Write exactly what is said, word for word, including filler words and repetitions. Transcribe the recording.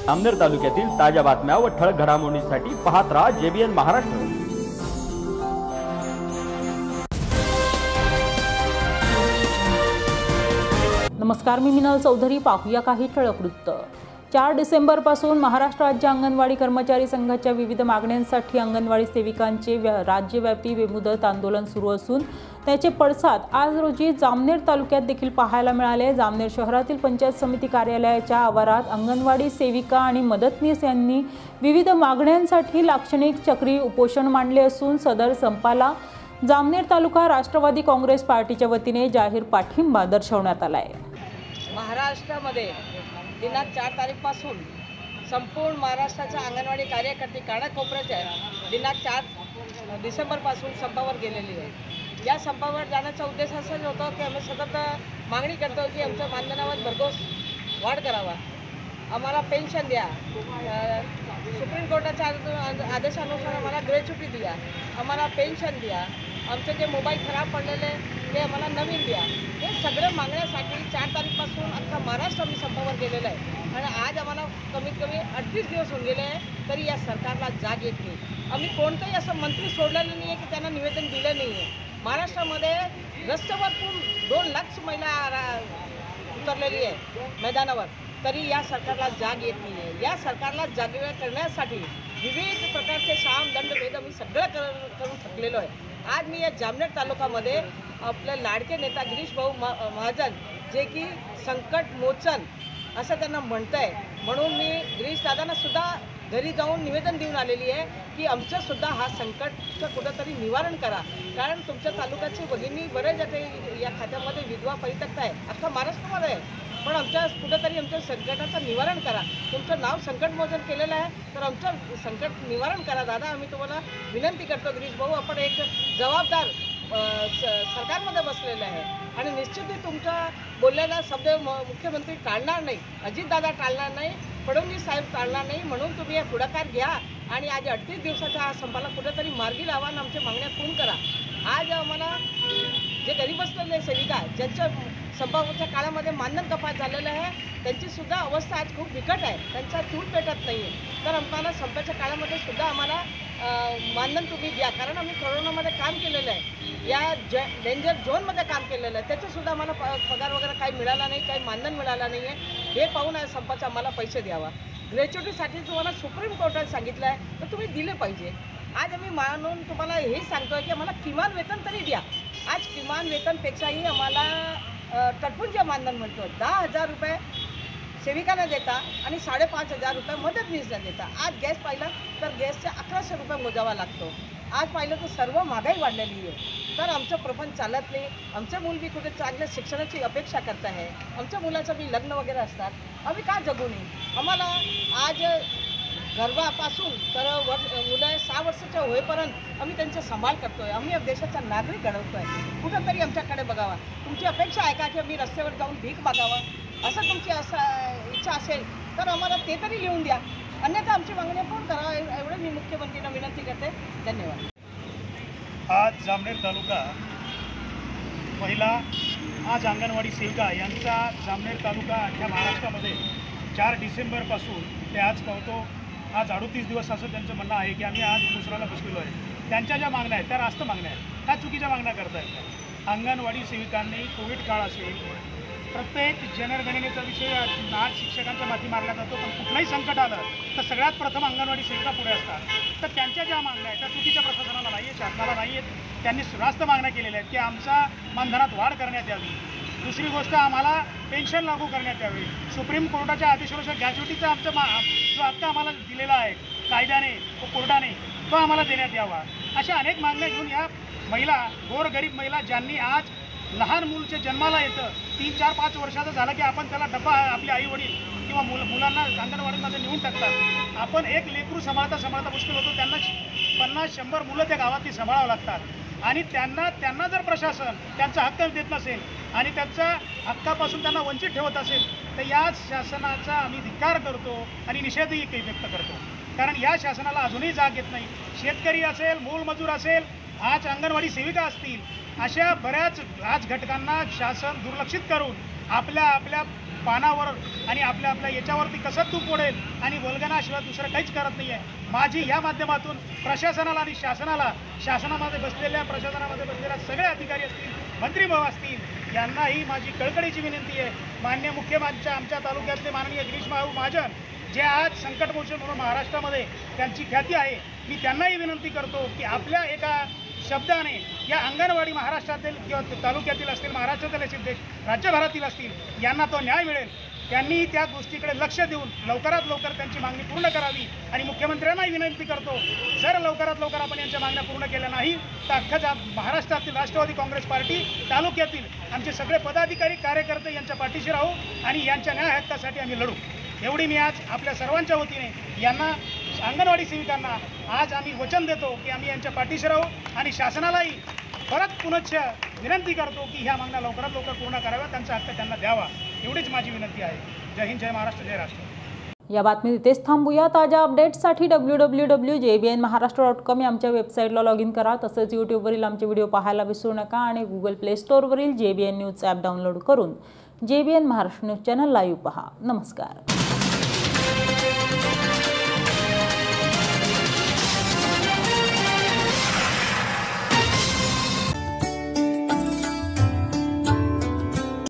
जामनेर तालुक्यातील ताज्या बातम्या व ठळक घडामोडींसाठी पाहत राहा जेबीएन महाराष्ट्र। नमस्कार, मी मिनल चौधरी। पाहूया काही ठळक वृत्त। चार डिसेंबर पासून महाराष्ट्र राज्य अंगणवाडी कर्मचारी संघाच्या विविध मागण्यांसाठी अंगणवाडी सेविकांचे राज्यव्यापी बेमुदत आंदोलन सुरू असून त्याचे पडसाद आज रोजी जामनेर तालुक्यात देखील पाहायला मिळाले। जामनेर शहरातील पंचायत समिती कार्यालयाच्या आवारात अंगणवाडी सेविका आणि मदतनीस यांनी विविध मागण्यांसाठी लाक्षणिक चक्री उपोषण मांडले असून सदर संपाला जामनेर तालुका राष्ट्रवादी काँग्रेस पार्टीच्या वतीने जाहीर पाठिंबा दर्शवण्यात आला आहे। महाराष्ट्रामध्ये दिनांक चार तारीखपासून संपूर्ण महाराष्ट्राच्या अंगणवाडी कार्यकर्ते कानाकोपऱ्याच्या दिनांक चार डिसेंबरपासून संपावर गेलेली आहे। या संपावर जाण्याचा उद्देश असाच होता की आम्ही सतत मागणी करतो की आमच्या मानधनावर भरघोस वाढ करावा, आम्हाला पेन्शन द्या, सुप्रीम कोर्टाच्या आदेशानुसार आम्हाला ग्रॅच्युटी द्या, आम्हाला पेन्शन द्या, आमचे जे मोबाईल खराब पडलेले ते आम्हाला नवीन द्या। हे सगळं मागण्यासाठी चार तारीखपासून अख्खा महाराष्ट्र आम्ही संपावर गेलेला आहे आणि आज आम्हाला कमीत कमी अडतीस दिवस होऊन गेले आहे तरी या सरकारला जाग येत नाही। आम्ही कोणतंही असं मंत्री सोडलेलं नाही आहे की त्यांना निवेदन दिलं नाही आहे। महाराष्ट्रामध्ये रस्त्यावर दोन लाख महिला उतरलेली आहे मैदानावर, तरी या सरकारला जाग येत नाही आहे। या सरकारला जागृत करण्यासाठी विविध प्रकारचे साम दंड भेद आम्ही सगळं कर करून थकलेलो आहे। आज मी या जामनेर तालुक्यामध्ये आपले लाडके नेता गिरीश भाऊ महाजन जे की संकट मोचन असं त्यांना म्हणतं आहे, म्हणून मी गिरीश दादांना सुद्धा घरी जाऊन निवेदन देऊन आलेली आहे की आमचंसुद्धा हा संकटचं कुठंतरी निवारण करा। कारण तुमच्या तालुक्याचे भगिनी बरेच आता या खात्यामध्ये विधवा परित्यक्त आहे, अख्खा महाराष्ट्रामध्ये आहे, पण आमच्या कुठंतरी आमच्या संकटाचं निवारण करा। तुमचं नाव संकटमोचन केलेलं आहे तर आमचं संकट निवारण करा दादा, आम्ही तुम्हाला विनंती करतो गिरीश भाऊ। आपण एक जबाबदार सरकारमध्ये बसलेलं आहे आणि निश्चितही तुमच्या बोललेला शब्द मुख्यमंत्री टाळणार नाही, अजितदादा टाळणार नाही, फडणवीस साहेब टाळणार नाही, म्हणून तुम्ही हे पुढाकार घ्या आणि आज अडतीस दिवसाच्या हा संपाला कुठेतरी मार्गी लावा आणि आमच्या मागण्या पूर्ण करा। आज आम्हाला जे गरीब असलेले सेविका ज्यांच्या संपाच्या काळामध्ये मानधन कपात झालेलं आहे त्यांचीसुद्धा अवस्था आज खूप बिकट आहे, त्यांचा चूल पेटत नाही आहे। तर आम्हाला संपाच्या काळामध्ये सुद्धा आम्हाला मानधन तुम्ही द्या, कारण आम्ही कोरोनामध्ये काम केलेलं आहे, या ज डेंजर झोनमध्ये काम केलेलं आहे, त्याचंसुद्धा आम्हाला प पगार वगैरे काही मिळाला नाही, काही मानधन मिळालं नाही आहे। हे पाहून आहे संपाचा आम्हाला पैसे द्यावा। ग्रॅच्युटीसाठी तुम्हाला सुप्रीम कोर्टाने सांगितलं आहे तर तुम्ही दिले पाहिजे। आज आम्ही मानून तुम्हाला हे सांगतो आहे की आम्हाला किमान वेतन तरी द्या। आज किमान वेतनपेक्षाही आम्हाला तटपुंजे मानधन म्हणतो, दहा हजार रुपये सेविकांना देता आणि साडेपाच हजार रुपये मदतनीसला देता। आज गॅस पाहिला तर गॅसचे अकराशे रुपये मोजावा लागतो। आज पाहिलं तर सर्व महागाई वाढलेली आहे, तर आमचं प्रपंच चालत नाही। आमचे मुल बी कुठे चांगल्या शिक्षणाची अपेक्षा करत आहे, आमच्या मुलाचं बी लग्न वगैरे असतात, आम्ही का जगू नये? आम्हाला आज गर्भापासून तर वर मुलं सहा वर्षाच्या होईपर्यंत आम्ही त्यांचा सांभाळ करतो आहे, आम्ही देशाचा नागरिक घडवतो आहे। कुठंतरी आमच्याकडे बघावा। तुमची अपेक्षा आहे का की आम्ही रस्त्यावर जाऊन भीक मागावं? असं तुमची असं इच्छा असेल तर आम्हाला ते तरी लिहून द्या, अन्यथा आमची मागण्या पूर्ण करा, एवढं मी मुख्यमंत्र्यांना विनंती करते। धन्यवाद। आज जामनेर तालुका पहिला आज अंगणवाडी सेविका यांचा जामनेर तालुका अख्ख्या महाराष्ट्रामध्ये चार डिसेंबरपासून ते आज पाहतो आज अडतीस दिवस असं त्यांचं म्हणणं आहे की आम्ही आज दुसऱ्याला बसलेलो आहे। त्यांच्या ज्या मागण्या आहेत त्या रास्त मागण्या आहेत, त्या चुकीच्या मागण्या करत आहेत। अंगणवाडी सेविकांनी कोविड काळ असेल, प्रत्येक जनगणनेचा विषय आज शिक्षकांच्या माथी मारला जातो, पण कुठलंही संकट आलं तर सगळ्यात प्रथम अंगणवाडी सेविका पुढे असतात। तर त्यांच्या ज्या मागण्या आहेत त्या चुकीच्या प्रशासनाला नाही आहे, शासनाला नाही आहेत। त्यांनी रास्त मागण्या केलेल्या आहेत की आमच्या मानधनात वाढ करण्यात यावी, दुसरी गोष्ट आम्हाला पेन्शन लागू करण्यात यावी, सुप्रीम कोर्टाच्या आदेशानुसार ग्रॅच्युटीचा आमचा मा जो हक्क आम्हाला दिलेला आहे कायद्याने व कोर्टाने तो आम्हाला देण्यात यावा। अशा अनेक मागण्या घेऊन या महिला, गोरगरीब महिला ज्यांनी आज लहान मूलचे जन्माला येतं, तीन चार पाच वर्षाचं झालं की आपण त्याला डब्बा आपले आई वडील किंवा मुल मुलांना अंगणवाडीमध्ये नेऊन टाकतात। आपण एक लेकरू सांभाळता सांभाळता मुश्किल होतो, त्यांना पन्नास शंभर मुलं त्या गावातली सांभाळावं लागतात आणि त्यांना त्यांना जर प्रशासन त्यांचा हक्क देत नसेल आणि त्यांच्या हक्कापासून त्यांना वंचित ठेवत असेल तर या शासनाचा आम्ही धिक्कार करतो आणि निषेधही व्यक्त करतो। कारण या शासनाला अजूनही जाग येत नाही। शेतकरी असेल, मोलमजूर असेल, आज अंगणवाडी सेविका असतील, अशा बऱ्याच आज घटकांना शासन दुर्लक्षित करून आपल्या आपल्या पानावर आणि आपल्या आपल्या याच्यावरती कसं तूप पडेल आणि वल्गनाशिवाय दुसरं काहीच करत नाही आहे। माझी या माध्यमातून प्रशासनाला आणि शासनाला, शासनामध्ये बसलेल्या प्रशासनामध्ये बसलेल्या सगळे अधिकारी असतील, मंत्रीभाऊ असतील, यांनाही माझी कळकळीची विनंती आहे। मान्य मुख्यमंत्री आमच्या तालुक्यातले माननीय गिरीश भाऊ महाजन जे आज संकटमोचन म्हणून महाराष्ट्रामध्ये त्यांची ख्याती आहे, मी त्यांनाही विनंती करतो की आपल्या एका शब्दाने या अंगणवाडी महाराष्ट्रातील किंवा तालुक्यातील असतील, महाराष्ट्रातील असतील, देश राज्यभरातील असतील, यांना तो न्याय मिळेल। त्यांनी त्या गोष्टीकडे लक्ष देऊन लवकरात लवकर त्यांची मागणी पूर्ण करावी आणि मुख्यमंत्र्यांनाही विनंती करतो, जर लवकरात लवकर आपण यांच्या मागण्या पूर्ण केल्या नाही तर अख्ख्या महाराष्ट्रातील राष्ट्रवादी काँग्रेस पार्टी तालुक्यातील आमचे सगळे पदाधिकारी, कार्यकर्ते यांच्या पाठीशी राहू आणि यांच्या न्याय हक्कासाठी आम्ही लढू। एवढी मी आज आपल्या सर्वांच्या वतीने यांना, अंगणवाडी सेविकांना आज आम्ही वचन देतो की आम्ही यांच्या पाठीशी राहू आणि शासनालाही परत पुनश्च विनंती करतो की ह्या मागण्या लवकरात लवकर पूर्ण कराव्या, त्यांचा हक्क त्यांना द्यावा, एवढीच माझी विनंती आहे। जय हिंद, जय महाराष्ट्र, जय राष्ट्र। या बातमी इथेच थांबूया। ताज्या अपडेट्ससाठी W W W J B N Maharashtra dot com या आमच्या वेबसाईटला लॉग इन करा। तसंच यूट्यूबवरील आमचे व्हिडिओ पाहायला विसरू नका आणि गुगल प्ले स्टोअरवरील J B N news app download करून J B N Maharashtra news channel live पहा। नमस्कार।